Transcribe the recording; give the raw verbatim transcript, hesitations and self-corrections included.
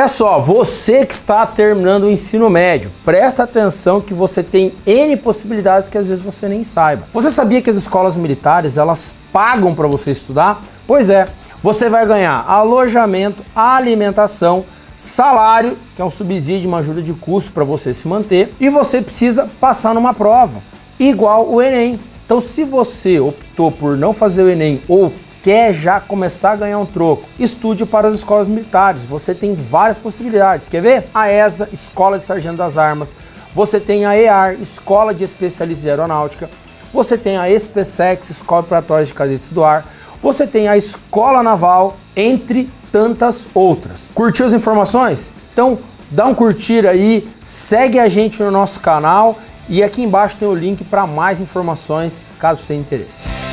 olha só, você que está terminando o ensino médio, presta atenção que você tem N possibilidades que às vezes você nem saiba. Você sabia que as escolas militares, elas pagam para você estudar? Pois é, você vai ganhar alojamento, alimentação, salário, que é um subsídio, uma ajuda de custo para você se manter, e você precisa passar numa prova, igual o Enem. Então, se você optou por não fazer o Enem ou quer já começar a ganhar um troco, estude para as escolas militares. Você tem várias possibilidades. Quer ver? A E S A, Escola de Sargento das Armas. Você tem a E A R, Escola de Especialistas de Aeronáutica. Você tem a SpaceX, Escola Preparatória de Cadetes do Ar. Você tem a Escola Naval, entre tantas outras. Curtiu as informações? Então, dá um curtir aí, segue a gente no nosso canal e aqui embaixo tem o link para mais informações, caso tenha interesse.